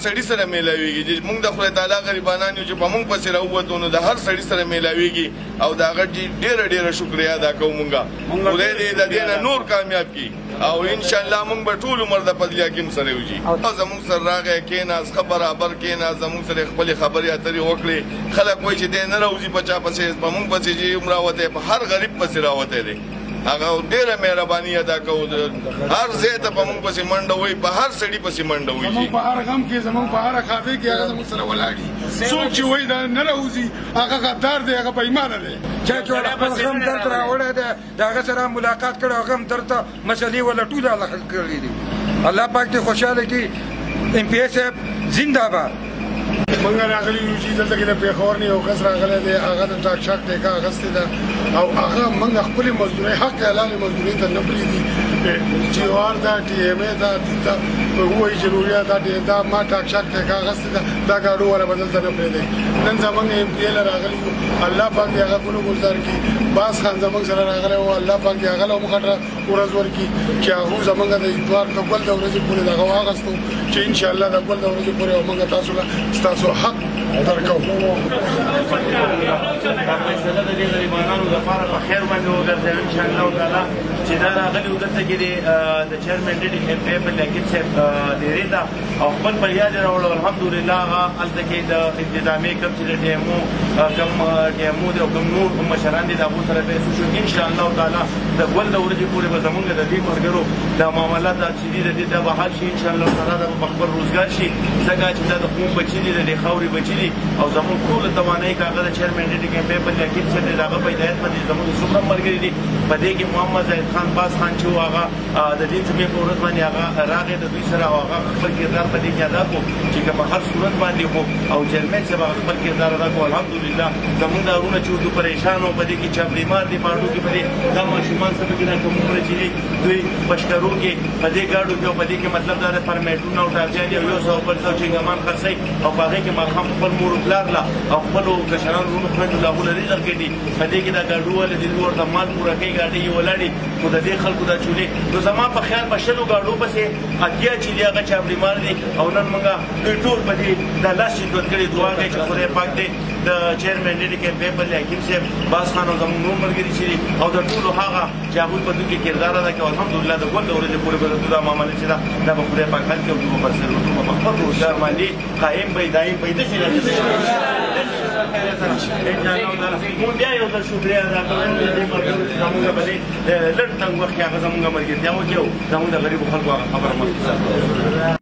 سړي سره میلاویږي چې موږ د خدای تعالی غریبانان یو چې په موږ پسې راووتو نو د هر سړي سره میلاویږي او د هغه ډېره شکریا ادا کوو موږ خدای دې د دې نه نور کامیاب کړي او انشاءالله موږ به ټول عمر د فضل حکیم سره وځي زموږ سره راغی کېناست ښه برابر کېناست زموږ سره خپلې خبرې اترې وکړې خلک وایي چې دی نه راوځي په چا پسې په موږ پسې چې هم راوتی په هر غریب پسې راوتی دی هغه ډېره مهرباني ادا کوو هر ځای ته په موږ پسې منډه وایي په هر سړي پسې منډه وایي زموږ په هر غم کې زموږ په هر خافې کې هغه زموږ سره ولاړ دي څوک چې وایي دا نه راوځي هغه غدار دی هغه بېایمانه دی چا چې خپل غم درد راوړی دی د هغه سره ملاقات کړی او غم درد ته مسلې ولا ټول الله حل کړي دي الله پاک دې خوشحاله کړي MP صاحب زنده باد موږ راغلي یو چې دلته کې د پېښور نه یو کس راغلی دی هغه د ټاک شاک ټیکه اخیستې ده او هغه موږ خپلې مزدورۍ حق حلال مزدورۍ ته نه پرېږدي جوار ده TMA ده وایي چې نوریا دا ما ټاک شاک ټیکه اخیستې ده دا ګاډو والا به دلته نه پرېږدي نن زموږ MP له راغلي یو الله پاک دې هغه ګلو ګلزار کړي باز خان زموږ سره راغلی و الله پاک دې هغه له هم غټه ورځ ورکړي چې هغو زموږ د اتوار د ګل د ورځې پورې دغه واخیستو چې انشاءالله د ګل د ورځې پورې او موږ تاسو له ستاسو حق درکو دا فیصله د دې غریبانو لپاره په خیر باندې وګرځوي انشاءالله تعالی چې دا راغلي و دلته کې د چیرمن MP بلکې صاحب ډېرې ده او خپل بریا دې راوړو الحمدلله هغه هلته کې د انتظامي کوم چې د DMO او کوم نور مشران دي د هغو سره پیسو شو انشاءالله تعالی د ګل د ورځې پورې به زمونږ د دې ملګرو دا معاملات چې دي د دې دا به حل شي انشاءالله تعالی دا به خپل روزګار شي ځکه چې دا د قوم بچي دي د دې خاورې بچي دي او زموږ ټوله توانایي که هغه د چیرمن MP بلکې صاحب دی د هغه په هدایت باندې زموږ څومره ملګري دي په دې کې محمد زاهد خان باز خان چې و هغه د دې جمعې په ورځ باندې هغه راغی د دوی سره او هغه خپل کردار په دې کې ادا کړو چې که په هر صورت باندې خو او چیرمن صاحب هغه خپل کردار ادا کړو الحمدلله زموږ دا وروڼه چې وو پریشان وو په دې کې چا بیمار دي ماړو کې په دې دا ماشومان سره کې دا کوم عمر چې دي دوی بشکرو کې په دې ګاډو کې او په دې کې مطلب دا د پرمیټونو او ټاپجانې او 100 پر 100 چنګمان خرڅوي او په هغې کې ماښام خپل مور پلار له او خپلو کشرانو وروڼو خویندو له هغو له رزق ګټي په دې کې دا ګاډو والا دي دوی ورته مال پوره کوي ګاډۍ یې ولاړې خو د دې خلکو دا چولې نو زما په خیال په شلو ګاډو پسې اتیا چې دي هغه چا بیمار دي او نن موږ دوی ټول په دې دا لاس شیندوت کړي دعا کوي چې خدای پاک دې د چیرمن MP حکیم صاحب باز خان او زموږ نور ملګري چې دي او د ټولو هغه چې هغوی په دوی کې کردار ادا کوي الحمدلله د ګل د ورځې پورې به دا معاملې چې دا به خدای پاک حل کړي او دوی به پر سرونو به خپل روزګار باندې قایم به دایم به داسې مونږ بیا یو ځل شکریه ادا کوو د دې ملګرو چې زموږ په دې لږ تنګ وخت کې هغه زموږ ملګرتیا وکړي او زموږ د غریبو خلکو هغه خبره مخکې